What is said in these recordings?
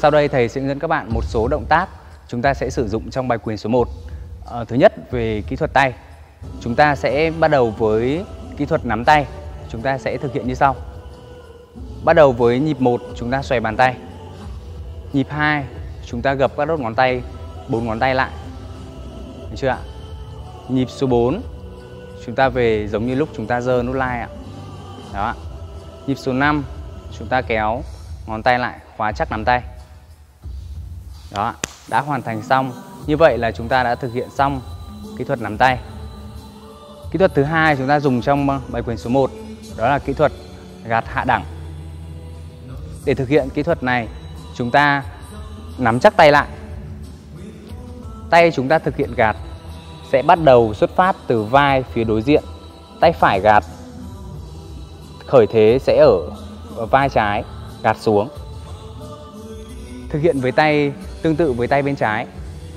Sau đây thầy sẽ hướng dẫn các bạn một số động tác chúng ta sẽ sử dụng trong bài quyền số 1. Thứ nhất, về kỹ thuật tay. Chúng ta sẽ bắt đầu với kỹ thuật nắm tay. Chúng ta sẽ thực hiện như sau. Bắt đầu với nhịp 1, chúng ta xòe bàn tay. Nhịp 2, chúng ta gập các đốt ngón tay, 4 ngón tay lại. Được chưa ạ? Nhịp số 4, chúng ta về giống như lúc chúng ta giơ nút like ạ. Đó. Nhịp số 5, chúng ta kéo ngón tay lại, khóa chắc nắm tay. Đó, đã hoàn thành xong. Như vậy là chúng ta đã thực hiện xong kỹ thuật nắm tay. Kỹ thuật thứ hai chúng ta dùng trong bài quyền số 1, đó là kỹ thuật gạt hạ đẳng. Để thực hiện kỹ thuật này, chúng ta nắm chắc tay lại. Tay chúng ta thực hiện gạt sẽ bắt đầu xuất phát từ vai phía đối diện. Tay phải gạt, khởi thế sẽ ở vai trái, gạt xuống. Thực hiện với tay tương tự với tay bên trái.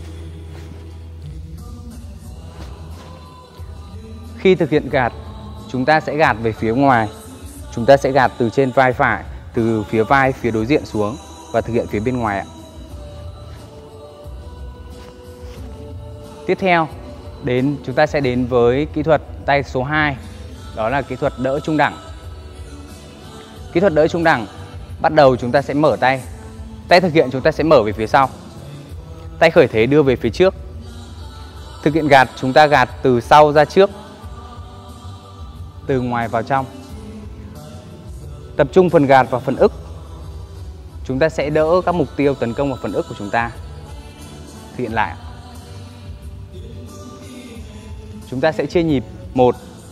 Khi thực hiện gạt, chúng ta sẽ gạt về phía ngoài. Chúng ta sẽ gạt từ trên vai phải, từ phía vai phía đối diện xuống và thực hiện phía bên ngoài ạ. Tiếp theo, chúng ta sẽ đến với kỹ thuật tay số 2, đó là kỹ thuật đỡ trung đẳng. Kỹ thuật đỡ trung đẳng, bắt đầu chúng ta sẽ mở tay. Tay thực hiện chúng ta sẽ mở về phía sau. Tay khởi thế đưa về phía trước. Thực hiện gạt, chúng ta gạt từ sau ra trước, từ ngoài vào trong. Tập trung phần gạt vào phần ức. Chúng ta sẽ đỡ các mục tiêu tấn công vào phần ức của chúng ta. Thực hiện lại. Chúng ta sẽ chia nhịp 1,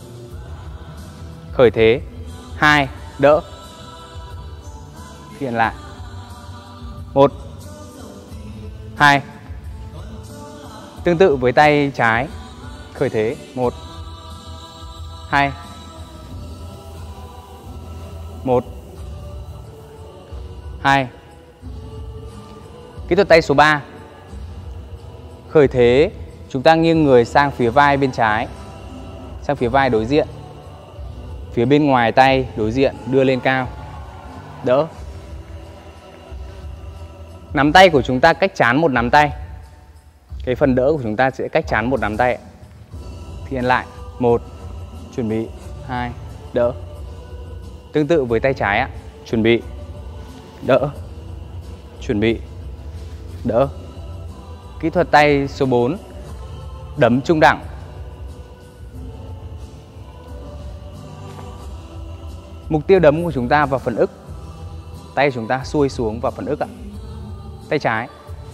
khởi thế, 2, đỡ. Thực hiện lại. 1, 2. Tương tự với tay trái, khởi thế, 1, 2, 1, 2. Kỹ thuật tay số 3. Khởi thế, chúng ta nghiêng người sang phía vai bên trái, sang phía vai đối diện. Phía bên ngoài tay đối diện đưa lên cao. Đỡ. Nắm tay của chúng ta cách trán một nắm tay. Cái phần đỡ của chúng ta sẽ cách trán một nắm tay. Thực hiện lại. 1, chuẩn bị, 2, đỡ. Tương tự với tay trái ạ. Chuẩn bị, đỡ. Chuẩn bị, đỡ. Kỹ thuật tay số 4, đấm trung đẳng. Mục tiêu đấm của chúng ta vào phần ức. Tay chúng ta xuôi xuống vào phần ức ạ. Tay trái,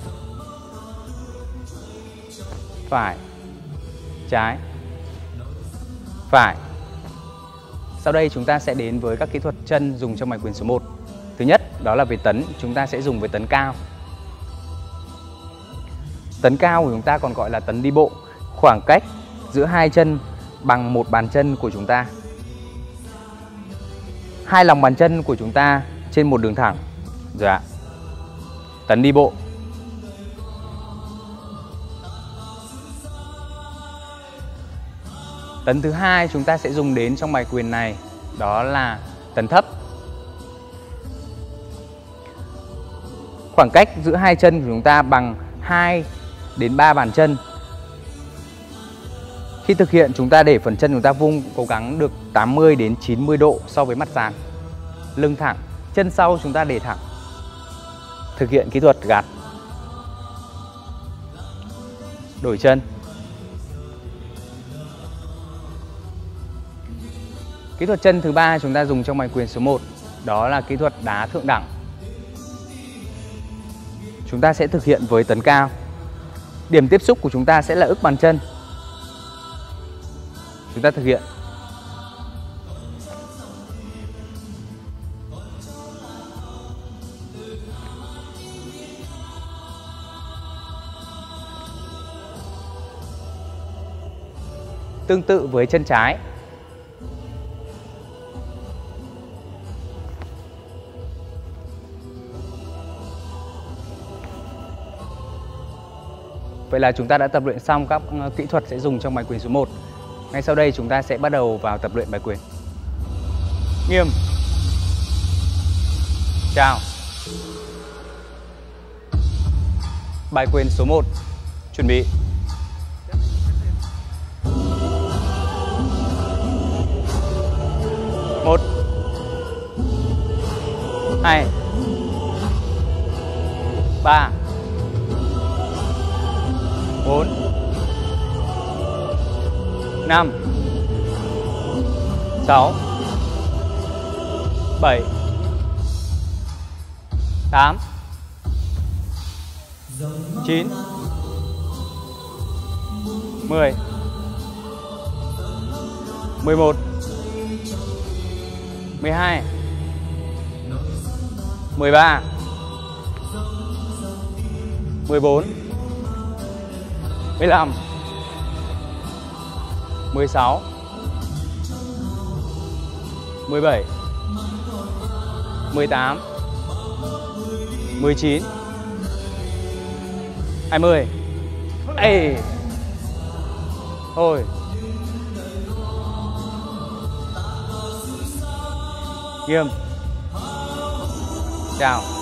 phải, trái, phải. Sau đây chúng ta sẽ đến với các kỹ thuật chân dùng trong bài quyền số 1. Thứ nhất, đó là về tấn. Chúng ta sẽ dùng với tấn cao. Tấn cao của chúng ta còn gọi là tấn đi bộ. Khoảng cách giữa hai chân bằng một bàn chân của chúng ta. Hai lòng bàn chân của chúng ta trên một đường thẳng. Rồi ạ. Tấn đi bộ. Tấn thứ hai chúng ta sẽ dùng đến trong bài quyền này, đó là tấn thấp. Khoảng cách giữa hai chân của chúng ta bằng 2 đến 3 bàn chân. Khi thực hiện, chúng ta để phần chân chúng ta vung cố gắng được 80 đến 90 độ so với mặt sàn. Lưng thẳng, chân sau chúng ta để thẳng. Thực hiện kỹ thuật gạt. Đổi chân. Kỹ thuật chân thứ ba chúng ta dùng trong bài quyền số 1, đó là kỹ thuật đá thượng đẳng. Chúng ta sẽ thực hiện với tấn cao. Điểm tiếp xúc của chúng ta sẽ là ức bàn chân. Chúng ta thực hiện. Tương tự với chân trái. Vậy là chúng ta đã tập luyện xong các kỹ thuật sẽ dùng trong bài quyền số 1. Ngay sau đây chúng ta sẽ bắt đầu vào tập luyện bài quyền. Nghiêm. Chào. Bài quyền số 1. Chuẩn bị. Một, 2, 3, 4, 5, 6, 7, 8, 9, 10, 11, 12, 13, 14, 15, 16, 17, 18, 19, 20. Ê. Thôi. Nghiêm. Chào.